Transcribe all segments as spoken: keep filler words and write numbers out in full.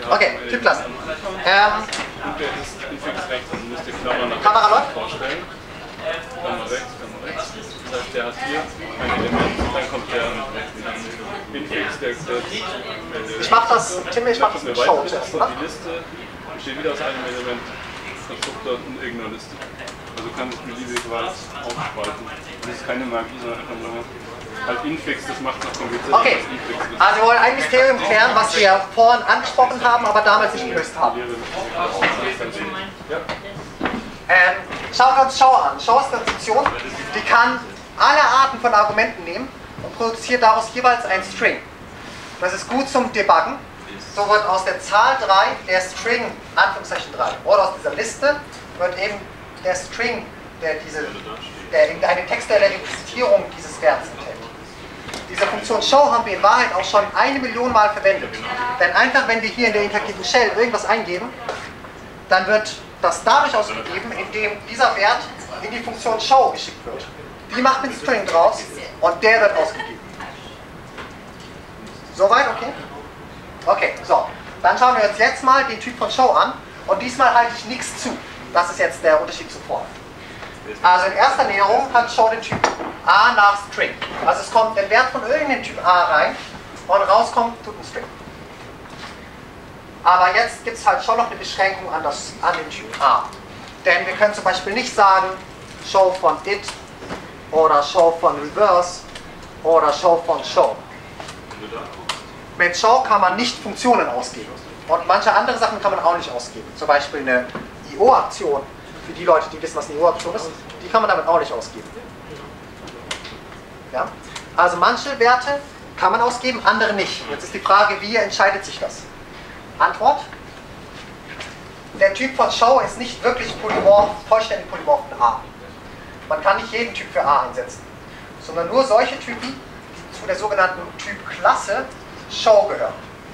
Okay, Typklasse. Ähm, Und der ist infix rechts, also müsst ihr Klammer nach Kamera rechts läuft? vorstellen. Klammer rechts, Klammer rechts. Das heißt, der hat hier ein Element, dann kommt der infix, der, der ich mach das, Tim, ich mach das mit Show. Die Liste besteht wieder aus einem Element, Konstruktor und irgendeiner Liste. Also kann sich beliebig weit aufspalten. Das ist keine Magie, sondern einfach nur halt infix, das macht es noch komplizierter. Okay, also wir wollen ein Mysterium klären, was wir vorhin angesprochen haben, aber damals nicht gelöst haben. Ähm, schauen wir uns Show an. Show ist eine Funktion, die kann alle Arten von Argumenten nehmen und produziert daraus jeweils ein String. Das ist gut zum Debuggen. So wird aus der Zahl drei der String, Anführungszeichen drei, oder aus dieser Liste wird eben der String, der, diese, der eine textuelle Registrierung dieses Werts enthält. Diese Funktion Show haben wir in Wahrheit auch schon eine Million Mal verwendet. Denn einfach, wenn wir hier in der interaktiven Shell irgendwas eingeben, dann wird das dadurch ausgegeben, indem dieser Wert in die Funktion Show geschickt wird. Die macht einen String draus und der wird ausgegeben. Soweit, okay? Okay, so. Dann schauen wir uns jetzt mal den Typ von Show an und diesmal halte ich nichts zu. Das ist jetzt der Unterschied zuvor. Also in erster Näherung hat Show den Typ A nach String. Also es kommt der Wert von irgendeinem Typ A rein und rauskommt tut ein String. Aber jetzt gibt es halt schon noch eine Beschränkung an, das, an den Typ A. Denn wir können zum Beispiel nicht sagen Show von it oder Show von reverse oder Show von show. Mit Show kann man nicht Funktionen ausgeben. Und manche andere Sachen kann man auch nicht ausgeben. Zum Beispiel eine I O-Aktion. Für die Leute, die wissen, was eine I O-Aktion ist, die kann man damit auch nicht ausgeben. Ja? Also manche Werte kann man ausgeben, andere nicht. Jetzt ist die Frage, wie entscheidet sich das? Antwort: Der Typ von Show ist nicht wirklich polymorph, vollständig polymorph in A. Man kann nicht jeden Typ für A einsetzen, sondern nur solche Typen, die zu der sogenannten Typklasse Show gehören.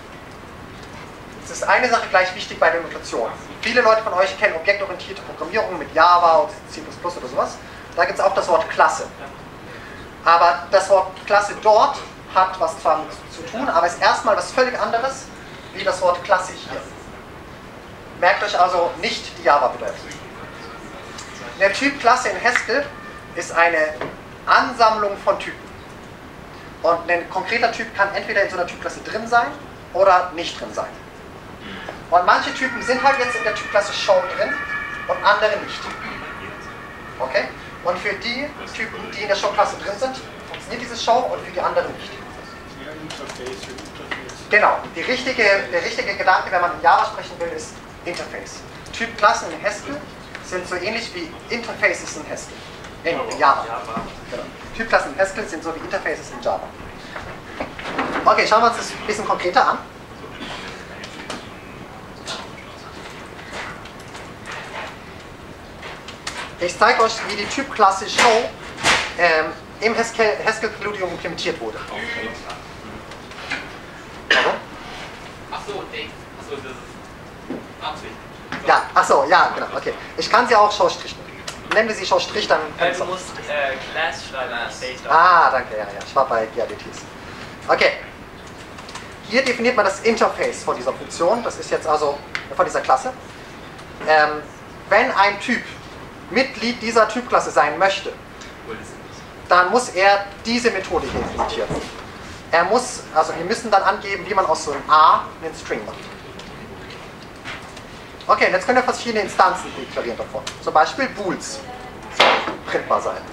Es ist eine Sache gleich wichtig bei der Notation. Viele Leute von euch kennen objektorientierte Programmierung mit Java oder C plus plus oder sowas. Da gibt es auch das Wort Klasse. Aber das Wort Klasse dort hat was zwar mit zu tun, aber ist erstmal was völlig anderes wie das Wort Klasse hier. Merkt euch also nicht die Java-Bedeutung. Der Typ Klasse in Haskell ist eine Ansammlung von Typen. Und ein konkreter Typ kann entweder in so einer Typklasse drin sein oder nicht drin sein. Und manche Typen sind halt jetzt in der Typklasse Show drin und andere nicht. Okay? Und für die Typen, die in der Show-Klasse drin sind, funktioniert diese Show und für die anderen nicht. Genau. Die richtige, der richtige Gedanke, wenn man in Java sprechen will, ist Interface. Typklassen in Haskell sind so ähnlich wie Interfaces in Haskell. In Java. Genau. Typklassen in Haskell sind so wie Interfaces in Java. Okay, schauen wir uns das ein bisschen konkreter an. Ich zeige euch, wie die Typklasse Show ähm, im Haskell, Haskell Preludium implementiert wurde. Warum? Achso, ey. Achso, das ist Absicht. Ja, achso, ja, genau, okay. Ich kann sie auch Show Strich nennen. Nennen wir sie Show Strich, dann. Äh, du musst äh, Class schreiben, State. Ah, danke, ja, ja, ich war bei G A D Ts. Okay. Hier definiert man das Interface von dieser Funktion, das ist jetzt also von dieser Klasse. Ähm, wenn ein Typ Mitglied dieser Typklasse sein möchte, dann muss er diese Methode hier implementieren. Er muss, also wir müssen dann angeben, wie man aus so einem A einen String macht. Okay, und jetzt können wir verschiedene Instanzen deklarieren davon. Zum Beispiel Bools sollen printbar sein.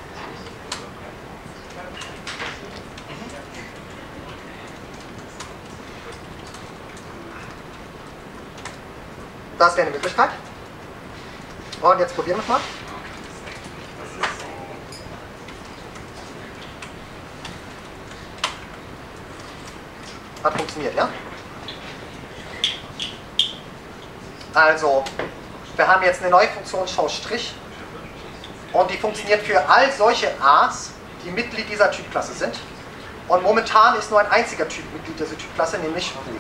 Das wäre eine Möglichkeit. Und jetzt probieren wir es mal. Hat funktioniert, ja? Also, wir haben jetzt eine neue Funktion Show Strich und die funktioniert für all solche A's, die Mitglied dieser Typklasse sind. Und momentan ist nur ein einziger Typ Mitglied dieser Typklasse, nämlich Bool.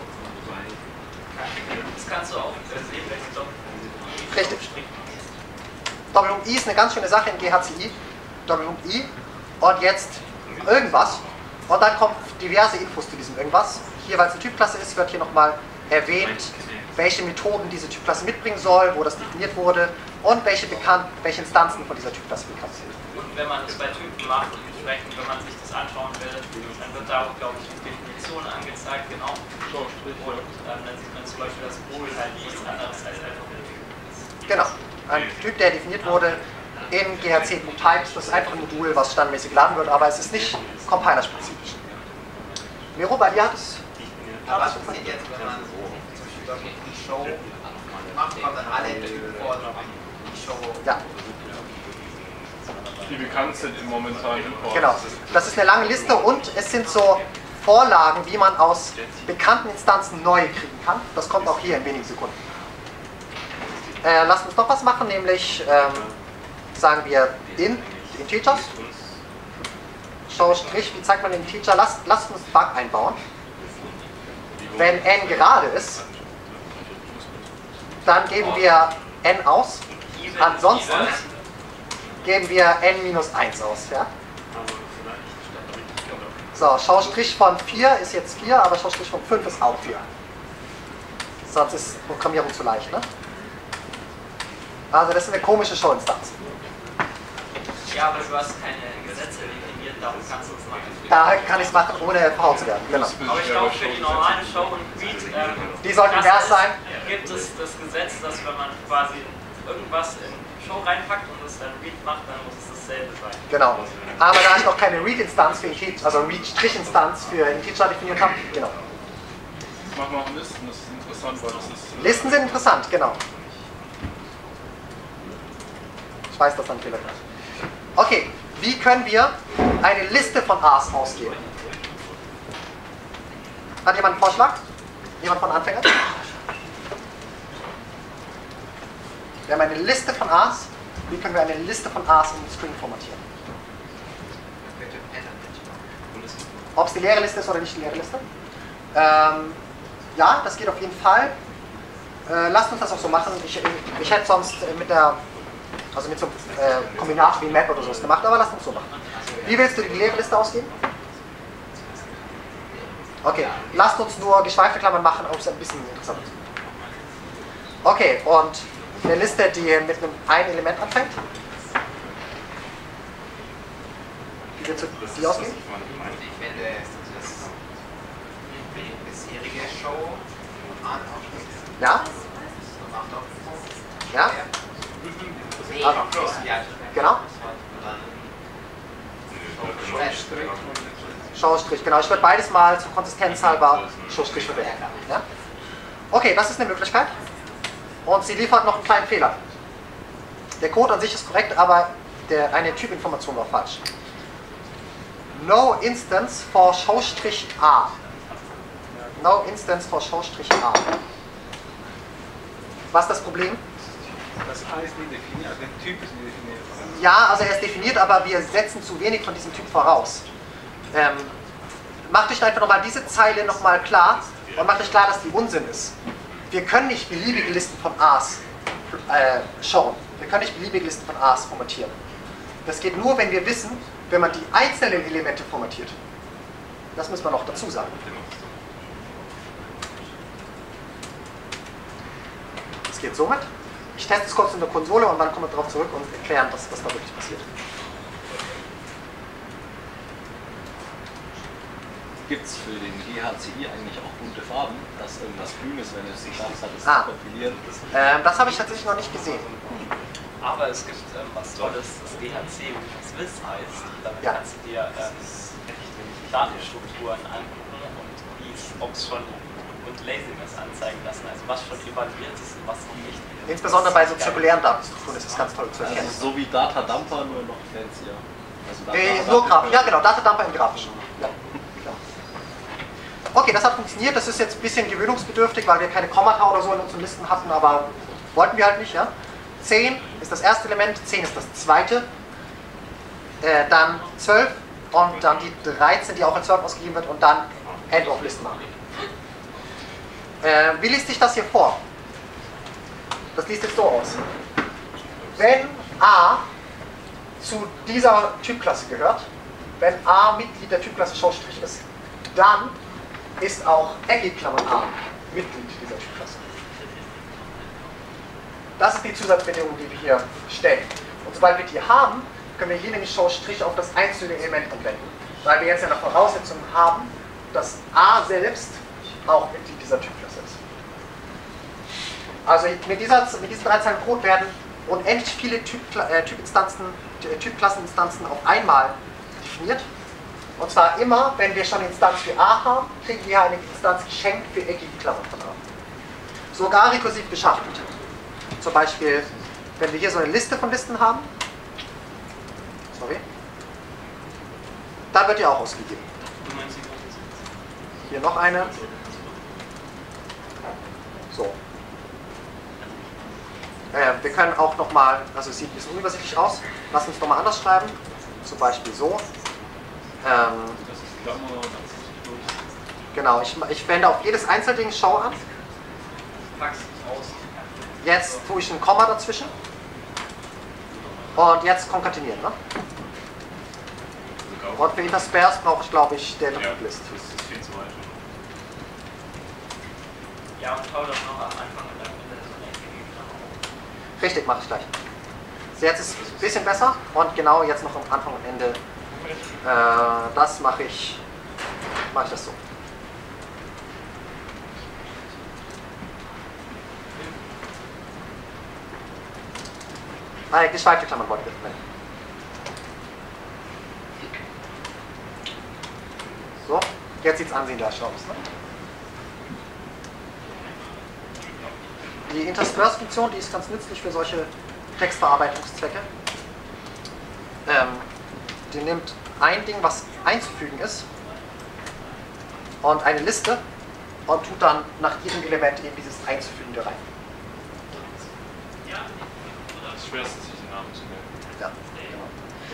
Das kannst du auch sehen, wenn du Richtig. Doppel I ist eine ganz schöne Sache in G H C I. Doppel I und jetzt irgendwas. Und dann kommen diverse Infos zu diesem irgendwas. Hier, weil es eine Typklasse ist, wird hier nochmal erwähnt, welche Methoden diese Typklasse mitbringen soll, wo das definiert wurde und welche, bekannt, welche Instanzen von dieser Typklasse bekannt sind. Und wenn man das bei Typen macht, entsprechend, wenn man sich das anschauen will, dann wird da auch, glaube ich, die Definition angezeigt, genau. Und ähm, dann sieht man zum Beispiel, dass Bool halt nichts anderes als einfach ein Typ ist. Genau, ein Typ, der definiert wurde in G H C.Types, das ist einfach ein Modul, was standardmäßig geladen wird, aber es ist nicht compilerspezifisch. Miro, bei dir hat es... Aber was passiert jetzt, wenn man zum Beispiel die Show macht, kommt dann alle Typen vor, die Show... Ja. Die bekannt sind im momentanen Import. Genau, das ist eine lange Liste und es sind so Vorlagen, wie man aus bekannten Instanzen neue kriegen kann. Das kommt auch hier in wenigen Sekunden. Äh, lasst uns noch was machen, nämlich ähm, sagen wir in Integers. Show Strich, wie zeigt man den Integer? Lasst, lasst uns Bug einbauen. Wenn n gerade ist, dann geben wir n aus. Ansonsten geben wir n minus eins aus. Ja? So, Schaustrich von vier ist jetzt vier, aber Schaustrich von fünf ist auch vier. Sonst ist Programmierung zu leicht, ne? Also das ist eine komische Show-Instanz. Ja, aber du hast keine Gesetze definiert, darum kannst du es machen. Da kann ich es machen, ohne verhaut zu werden. Genau. Aber ich glaube, für die normale Show und Read, ähm, Die sollten das vers ist- sein. gibt es das Gesetz, dass wenn man quasi irgendwas in Show reinpackt und es dann Read macht, dann muss es dasselbe sein. Genau. Aber da ich noch keine Read-Instanz für Integer, also Read-Instanz für Integer definiert habe, genau. Mach mal Listen, das ist interessant, weil das ist... Listen sind interessant, genau. Ich weiß, dass da ein Fehler ist. Okay, wie können wir eine Liste von A's ausgeben? Hat jemand einen Vorschlag? Jemand von Anfängern? Wir haben eine Liste von A's. Wie können wir eine Liste von A's in String formatieren? Ob es die leere Liste ist oder nicht die leere Liste? Ähm, ja, das geht auf jeden Fall. Äh, lasst uns das auch so machen. Ich, ich hätte sonst mit der, also mit so einem äh, Kombinator wie Map oder sowas gemacht, aber lasst uns so machen. Wie willst du die leere Liste ausgeben? Okay, lasst uns nur geschweifte Klammern machen, ob es ein bisschen interessant ist. Okay, und eine Liste, die mit einem ein Element anfängt. Wie willst du die ausgeben? Ich wende das bisherige Show an auf das Ja? macht auch Ja? Nee, Ah, plus, ja. Genau? Und dann Schaustrich, genau. Ich würde beides mal zur Konsistenz halber Schaustrich verwenden. Ja? Okay, das ist eine Möglichkeit. Und sie liefert noch einen kleinen Fehler. Der Code an sich ist korrekt, aber der, eine Typinformation war falsch. No instance for Schaustrich A. No instance for Schaustrich A. Was ist das Problem? Das A ist nicht definiert, der Typ ist nicht definiert. Ja, also er ist definiert, aber wir setzen zu wenig von diesem Typ voraus. Ähm, macht euch einfach nochmal diese Zeile nochmal klar und macht euch klar, dass die Unsinn ist. Wir können nicht beliebige Listen von A's äh, schauen. Wir können nicht beliebige Listen von A's formatieren. Das geht nur, wenn wir wissen, wenn man die einzelnen Elemente formatiert. Das muss man noch dazu sagen. Das geht somit. Ich teste es kurz in der Konsole und dann kommen wir darauf zurück und erklären, was, was da wirklich passiert. Gibt es für den G H C I eigentlich auch bunte Farben, dass irgendwas grün ist, wenn es geschafft hat, es Ah. zu kompilieren? Ähm, das habe ich tatsächlich noch nicht gesehen. Aber es gibt ähm, was Tolles, das G H C Swiss heißt. Damit Ja. kannst du dir ähm, Datenstrukturen angucken und ob es schon und Laziness anzeigen lassen, also was schon evaluiert ist und was noch nicht. Insbesondere bei so zirkulären Datenstrukturen ist das ganz toll zu erkennen. Also so wie Data Dumper, nur noch fancier. Also Data Äh, Dumper- nur Grafik, ja genau, Datadumper im Grafischen. Ja, klar. Okay, das hat funktioniert, das ist jetzt ein bisschen gewöhnungsbedürftig, weil wir keine Kommata oder so in unseren Listen hatten, aber wollten wir halt nicht, ja. zehn ist das erste Element, zehn ist das zweite, äh, dann zwölf und dann die dreizehn, die auch in zwölf ausgegeben wird und dann End of List machen. Äh, wie liest sich das hier vor? Das liest jetzt so aus. Wenn A zu dieser Typklasse gehört, wenn A Mitglied der Typklasse Schaustrich ist, dann ist auch Eckigklammern A Mitglied dieser Typklasse. Das ist die Zusatzbedingung, die wir hier stellen. Und sobald wir die haben, können wir hier nämlich Schaustrich auf das einzelne Element anwenden. Weil wir jetzt ja eine Voraussetzung haben, dass A selbst auch Mitglied dieser Typklasse ist. Also mit, dieser, mit diesen drei Zeilen Code werden unendlich viele Typ, äh, Typinstanzen, Typklasseninstanzen auf einmal definiert. Und zwar immer, wenn wir schon eine Instanz für A haben, kriegen wir eine Instanz geschenkt für eckige Klammern von A. Sogar rekursiv geschachtelt. Zum Beispiel, wenn wir hier so eine Liste von Listen haben, sorry, dann wird die auch ausgegeben. Hier noch eine. So. Äh, wir können auch nochmal, also es sieht ein bisschen unübersichtlich aus, lass uns nochmal anders schreiben. Zum Beispiel so. Ähm, genau, ich, ich wende auf jedes Einzelding Schau an. Jetzt tue ich ein Komma dazwischen. Und jetzt konkatenieren. Ne? Und für Intersperse brauche ich, glaube ich, der Linked List. Das ist viel zu weit. Ja, und schau doch noch am Anfang und am Ende so eine eckige Klammer. Richtig, mache ich gleich. So, jetzt ist es ein bisschen besser und genau jetzt noch am Anfang und Ende. Äh, das mache ich, mache ich das so. Ah, geschweifte Klammern wollte ich bitte. So, jetzt sieht es ansehnlicher aus. Ne? Die Intersperse-Funktion, die ist ganz nützlich für solche Textverarbeitungszwecke. Ähm, die nimmt ein Ding, was einzufügen ist, und eine Liste und tut dann nach jedem Element eben dieses Einzufügende rein. Das Schwerste, sich den Namen zu merken. Ja, genau.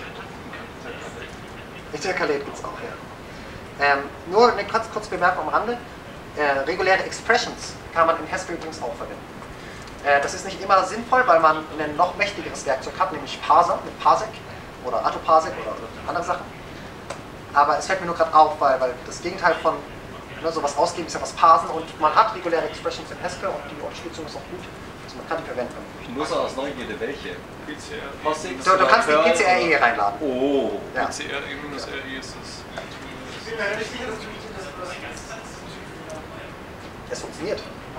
Intercalate gibt es auch, ja. Ähm, nur eine ganz kurze Bemerkung am Rande. Äh, reguläre Expressions kann man in Haskell übrigens auch verwenden. Äh, das ist nicht immer sinnvoll, weil man ein noch mächtigeres Werkzeug hat, nämlich Parser mit Parsec oder Autoparsec oder andere Sachen. Aber es fällt mir nur gerade auf, weil, weil das Gegenteil von ne, sowas ausgeben ist ja was parsen, und man hat reguläre Expressions in Haskell und die Unterstützung ist auch gut. Also man kann die verwenden. Nur so aus Neugierde, welche? P C R. Du, du kannst die P C R E reinladen. Oh. Ja. P C R E minus R E ist das. Es funktioniert.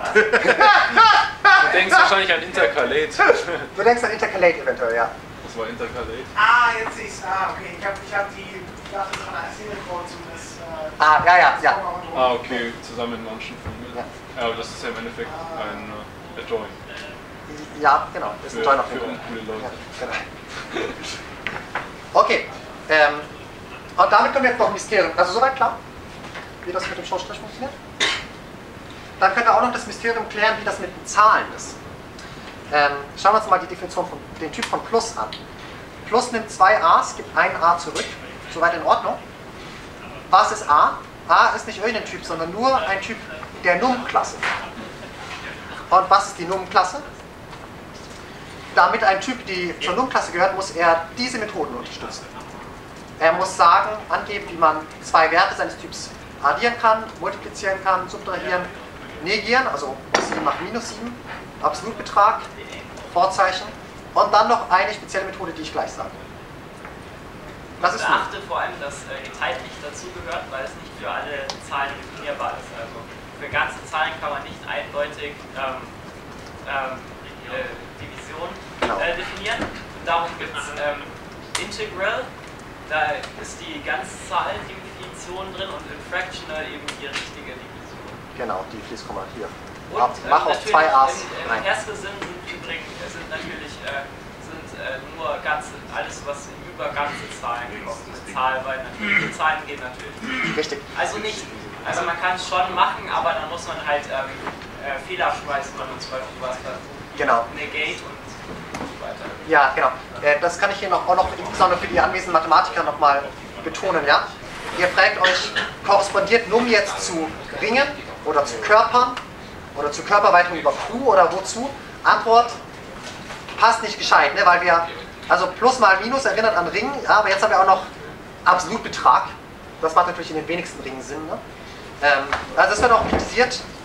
Du denkst wahrscheinlich an Intercalate. Du denkst an Intercalate eventuell, ja. Das war Intercalate. Ah, jetzt sehe ich es. Ah, okay. Ich habe ich hab die Sache von einer Single Code zu das. Äh, Ah, ja, ja, ja. Ah, okay, zusammen mit manchen von mir. Ja. Ja, aber das ist ja im Endeffekt ein äh, Adjoin. Ja, genau. Das ist ein Für, Join auf für jeden uncoole Leute. Ja, genau. Okay. Ähm, und damit können wir jetzt noch ein Mysterium. Also soweit klar, wie das mit dem Schaustrich funktioniert. Dann können wir auch noch das Mysterium klären, wie das mit den Zahlen ist. Ähm, schauen wir uns mal die Definition von den Typ von Plus an. Plus nimmt zwei A's, gibt ein A zurück. Soweit in Ordnung. Was ist A? A ist nicht irgendein Typ, sondern nur ein Typ der Num-Klasse. Und was ist die Num-Klasse? Damit ein Typ, die zur Num-Klasse gehört, muss er diese Methoden unterstützen. Er muss sagen, angeben, wie man zwei Werte seines Typs addieren kann, multiplizieren kann, subtrahieren, negieren, also sieben macht minus sieben, Absolutbetrag, Vorzeichen und dann noch eine spezielle Methode, die ich gleich sage. Das ist Beachte vor allem, dass äh, geteilt nicht dazugehört, weil es nicht für alle Zahlen definierbar ist. Also für ganze Zahlen kann man nicht eindeutig ähm, ähm, äh, Division äh, definieren. Und darum gibt es ähm, Integral, da ist die Ganzzahldefinition drin, und in Fractional eben die richtige Division. Genau, die Fließkomma hier. Und Ab, ähm, mach auf zwei A's in, in rein. Haskell sind, sind übrigens sind natürlich äh, sind, äh, nur ganze, alles, was über ganze Zahlen kommt. Eine Zahl, weil natürliche Zahlen gehen natürlich. Richtig. Also nicht, also man kann es schon machen, aber dann muss man halt ähm, äh, Fehler schmeißen, wenn man zum Beispiel was Genau. negate und so weiter. Ja, genau. Äh, das kann ich hier noch, auch noch insbesondere für die anwesenden Mathematiker nochmal betonen. Ja? Ihr fragt euch, korrespondiert Num jetzt zu Ringen oder zu Körpern oder zu Körperweiterung über Q oder wozu? Antwort, passt nicht gescheit, ne? Weil wir, also Plus mal Minus erinnert an Ringen, ja, aber jetzt haben wir auch noch Absolutbetrag. Das macht natürlich in den wenigsten Ringen Sinn. Ne? Ähm, also das wird auch kritisiert,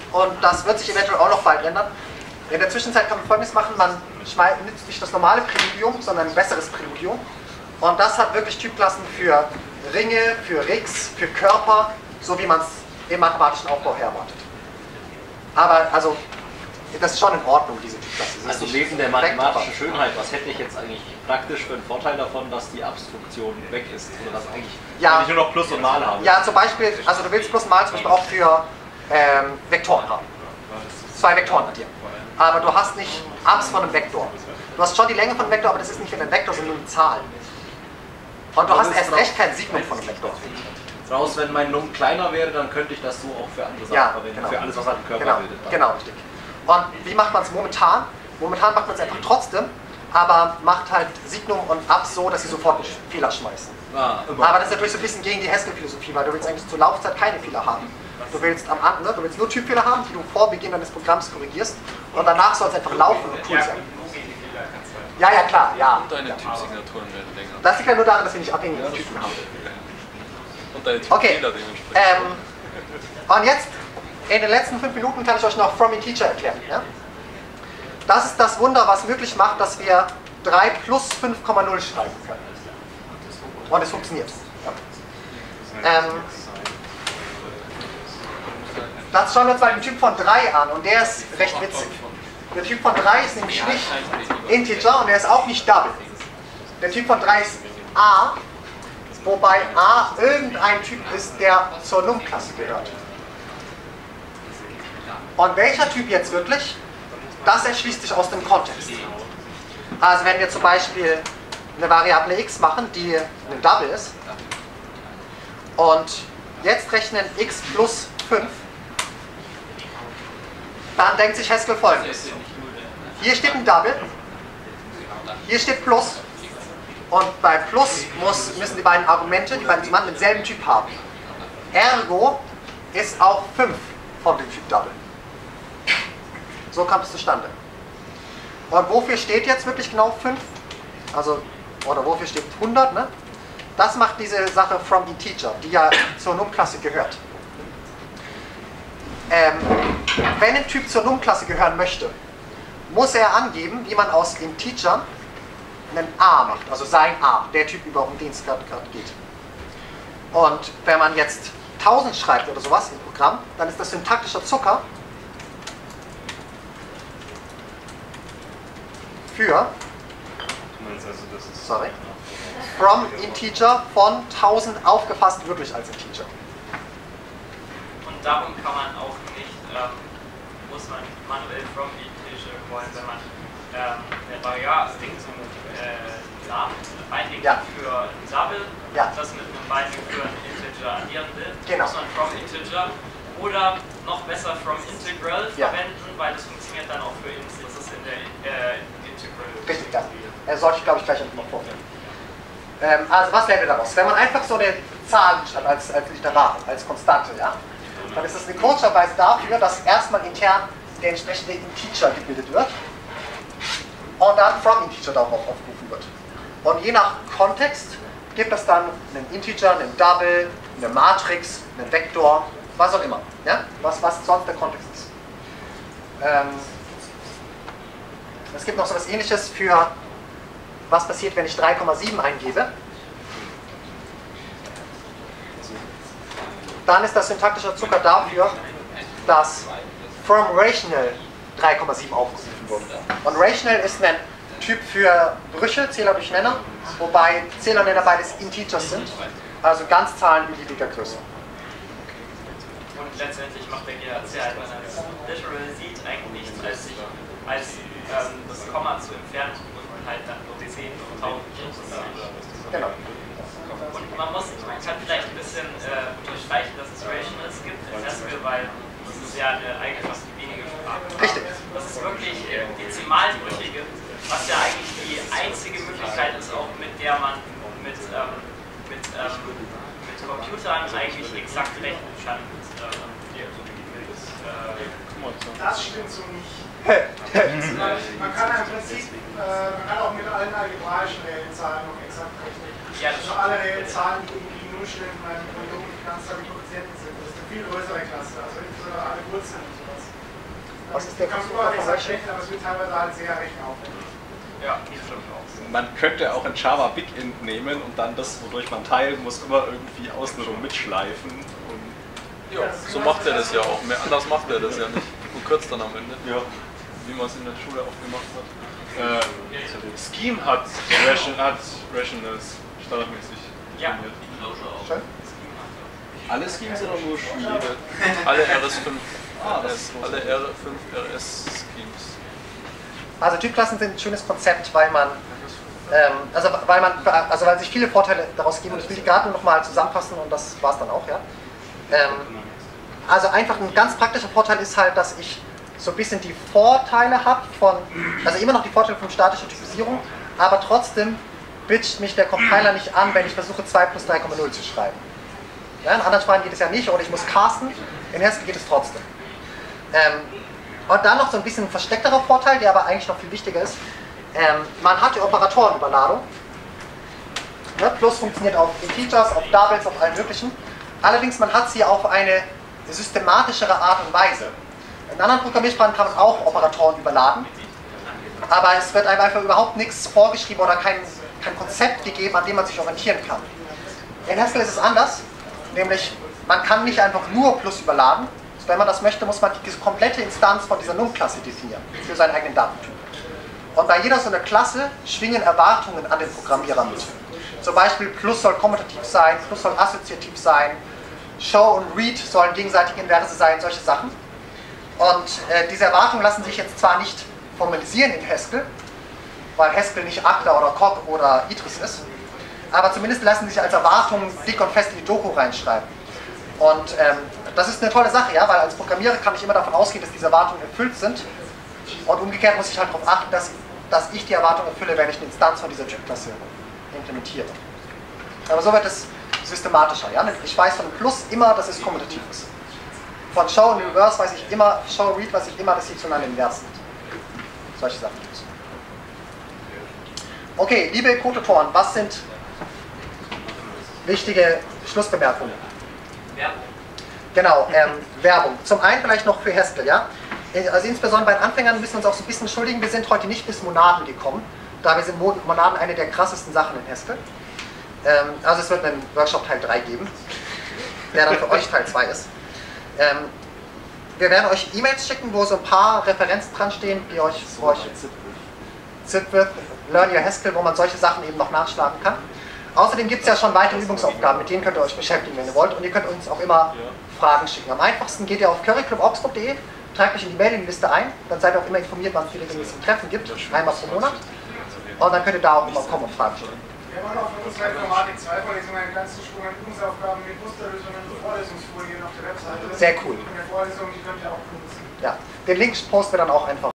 und das wird sich eventuell auch noch bald ändern. In der Zwischenzeit kann man Folgendes machen, man nutzt nicht das normale Präludium, sondern ein besseres Präludium. Und das hat wirklich Typklassen für Ringe, für Rigs, für Körper, so wie man es im mathematischen Aufbau her erwartet. Aber also, das ist schon in Ordnung, diese Typklasse. Also neben der mathematischen Schönheit, was hätte ich jetzt eigentlich praktisch für einen Vorteil davon, dass die Abstruktion weg ist? Oder dass eigentlich ja, wenn ich nur noch Plus und Mal habe? Ja, zum Beispiel, also du willst Plus und Mal zum Beispiel auch für ähm, Vektoren haben. Zwei Vektoren addieren. Aber du hast nicht Abs von einem Vektor. Du hast schon die Länge von einem Vektor, aber das ist nicht wieder ein Vektor, sondern nur eine Zahl. Und du hast erst recht kein Signum von einem Vektor. Raus, wenn mein Num kleiner wäre, dann könnte ich das so auch für andere Sachen ja, verwenden, genau. für alles, was halt im Körper genau, bildet. Genau, richtig. Und wie macht man es momentan? Momentan macht man es einfach trotzdem, aber macht halt Signum und Abs so, dass sie sofort einen Fehler schmeißen. Ah, aber das ist natürlich so ein bisschen gegen die Haskell-Philosophie, weil du willst eigentlich zur Laufzeit keine Fehler haben. Du willst am Anfang, ne, du willst nur Typfehler haben, die du vor Beginn deines Programms korrigierst und danach soll es einfach laufen und cool sein. Ja, ja, klar, ja. Und deine ja. Typsignaturen werden länger. Das liegt ja nur daran, dass wir nicht abhängige Typen haben. Und deine Okay, Typfehler dementsprechend. ähm, und jetzt, in den letzten fünf Minuten kann ich euch noch From Integer erklären. Ja? Das ist das Wunder, was möglich macht, dass wir drei plus fünf Komma null schreiben können. Und es funktioniert. Ja. Ähm, das schauen wir uns mal den Typ von drei an und der ist recht witzig. Der Typ von drei ist nämlich nicht Integer und der ist auch nicht Double. Der Typ von drei ist A, wobei A irgendein Typ ist, der zur Num-Klasse gehört. Und welcher Typ jetzt wirklich? Das erschließt sich aus dem Kontext. Also wenn wir zum Beispiel eine Variable x machen, die ein Double ist, und jetzt rechnen x plus fünf, dann denkt sich Haskell Folgendes. Hier steht ein Double, hier steht Plus, und bei Plus muss, müssen die beiden Argumente, die beiden Summanden denselben Typ haben. Ergo ist auch fünf von dem Typ Double. So kommt es zustande. Und wofür steht jetzt wirklich genau fünf? Also, oder wofür steht hundert? Ne? Das macht diese Sache From Integer, die ja zur Num-Klasse gehört. Ähm, wenn ein Typ zur Num-Klasse gehören möchte, muss er angeben, wie man aus Integer einen A macht, also sein A, der Typ, über um den es gerade geht. Und wenn man jetzt tausend schreibt oder sowas im Programm, dann ist das syntaktischer Zucker für, Du meinst also, das ist sorry, from Integer von tausend aufgefasst wirklich als Integer. Und darum kann man auch nicht, ähm, muss man manuell from Integer wollen, wenn man ähm, eine Variable, so äh, Namen, Binding Ja. für ein Double, Ja. das mit einem Binding für ein Integer addieren will, Genau. muss man from Integer oder noch besser from Integral Ja. verwenden, weil das funktioniert dann auch für Int, das ist in der äh, Integral. Richtig, ja. Er sollte ich, glaube ich, gleich noch vorführen. Ähm, also was lernen wir daraus? Wenn man einfach so eine Zahl schreibt als, als Literar, als Konstante, ja, dann ist das eine Codeschreibweise dafür, dass erstmal intern der entsprechende Integer gebildet wird und dann from Integer darauf aufgerufen wird. Und je nach Kontext gibt es dann einen Integer, einen Double, eine Matrix, einen Vektor, was auch immer, ja? was, was sonst der Kontext ist. Ähm, es gibt noch so etwas Ähnliches für, was passiert, wenn ich drei Komma sieben eingebe. Dann ist das syntaktischer Zucker dafür, dass from Rational drei Komma sieben aufgerufen wurde. Und Rational ist ein Typ für Brüche, Zähler durch Nenner, wobei Zähler und Nenner beides Integers sind, also Ganzzahlen beliebiger Größe. Und letztendlich macht der G H C halt, wenn er das Literal sieht, eigentlich nichts, als sich als ähm, das Komma zu entfernen und halt dann nur zehn und tausend sozusagen. Genau. Und man muss, man kann vielleicht ein bisschen äh, unterstreichen, dass es Rationals gibt in Haskell, weil das ist ja eine eigentlich fast wenige Sprache. Richtig. Das ist wirklich äh, Dezimalbrüchige, was ja eigentlich die einzige Möglichkeit ist, auch mit der man mit, ähm, mit, ähm, mit Computern eigentlich exakt rechnen kann. Das stimmt so nicht. Man kann im Prinzip, äh, man kann auch mit allen algebraischen reellen Zahlen noch exakt rechnen. Ja, also alle reellen Zahlen, die irgendwie Nullstellen beim Polynom ganz Koeffizienten sind. Das ist eine viel größere Klasse, also insbesondere alle Wurzeln und sowas. Was ist der kann Konstruktor man von nicht Rachel? rechnen, aber es wird teilweise halt sehr rechenaufwendig. Ja, stimmt auch. Man könnte auch ein Java Big-Int nehmen und dann das, wodurch man teilen muss, immer irgendwie außenrum mitschleifen. Und Ja, so macht er das ja auch. Mehr anders macht er das ja nicht. Und kürzt dann am Ende. Ja. Wie man es in der Schule auch gemacht hat. Äh, Scheme hat, Ration, hat Rationals standardmäßig definiert. Schön. Alle Schemes oder nur Schule? Alle R S fünf. Ah, das ist alle R fünf R S Schemes. Also Typklassen sind ein schönes Konzept, weil man, ähm, also weil man, also weil sich viele Vorteile daraus geben und ich will die gerade nur noch mal zusammenfassen und das war es dann auch, ja. Ähm, also einfach ein ganz praktischer Vorteil ist halt, dass ich so ein bisschen die Vorteile habe von, also immer noch die Vorteile von statischer Typisierung, aber trotzdem bitcht mich der Compiler nicht an, wenn ich versuche zwei plus drei Komma null zu schreiben. Ja, in anderen Sprachen geht es ja nicht oder ich muss casten, in Haskell geht es trotzdem. Ähm, und dann noch so ein bisschen ein versteckterer Vorteil, der aber eigentlich noch viel wichtiger ist. Ähm, man hat die Operatorenüberladung. Ne, plus funktioniert auf Integers, auf Doubles, auf allen möglichen. Allerdings man hat sie auf eine systematischere Art und Weise. In anderen Programmiersprachen kann man auch Operatoren überladen, aber es wird einem einfach überhaupt nichts vorgeschrieben oder kein, kein Konzept gegeben, an dem man sich orientieren kann. In Haskell ist es anders, nämlich man kann nicht einfach nur Plus überladen. Wenn man das möchte, muss man die komplette Instanz von dieser Num-Klasse definieren, für seinen eigenen Datentyp. Und bei jeder so einer Klasse schwingen Erwartungen an den Programmierer mit. Zum Beispiel Plus soll kommutativ sein, Plus soll assoziativ sein, Show und Read sollen gegenseitig Inverse sein, solche Sachen. Und äh, diese Erwartungen lassen sich jetzt zwar nicht formalisieren in Haskell, weil Haskell nicht Agda oder Coq oder Idris ist, aber zumindest lassen sie sich als Erwartungen dick und fest in die Doku reinschreiben. Und ähm, das ist eine tolle Sache, ja, weil als Programmierer kann ich immer davon ausgehen, dass diese Erwartungen erfüllt sind. Und umgekehrt muss ich halt darauf achten, dass, dass ich die Erwartung erfülle, wenn ich eine Instanz von dieser Typklasse implementiere. Aber so wird es systematischer. Ja? Ich weiß von Plus immer, dass es kommutativ ist. Von Show und Reverse weiß ich immer, Show Read weiß ich immer, dass sie zueinander invers sind. Solche Sachen gibt es. Okay, liebe Co-Tutoren, was sind wichtige Schlussbemerkungen? Werbung. Genau, ähm, Werbung. Zum einen vielleicht noch für Haskell, ja. Also insbesondere bei den Anfängern müssen wir uns auch so ein bisschen entschuldigen, wir sind heute nicht bis Monaden gekommen. Dabei sind Monaden eine der krassesten Sachen in Haskell. Ähm, also es wird einen Workshop Teil drei geben, der dann für euch Teil zwei ist. Ähm, wir werden euch E-Mails schicken, wo so ein paar Referenzen dran stehen, die euch, wo euch Zipwith, Learn Your Haskell, wo man solche Sachen eben noch nachschlagen kann. Außerdem gibt es ja schon weitere Übungsaufgaben, mit denen könnt ihr euch beschäftigen, wenn ihr wollt. Und ihr könnt uns auch immer Fragen schicken. Am einfachsten geht ihr auf curryclub augsburg punkt de, tragt euch in die Mailingliste ein, dann seid ihr auch immer informiert, wann es die regelmäßigen Treffen gibt, einmal pro Monat. Und dann könnt ihr da auch immer kommen und Fragen stellen. Wir haben auch für unsere Informatik zwei Vorlesungen einen ganzen Schwung an Übungsaufgaben mit Musterlösungen und Vorlesungsfolien auf der Webseite. Sehr cool. In der Vorlesung, die könnt ihr auch benutzen. Ja, den Link posten wir dann auch einfach.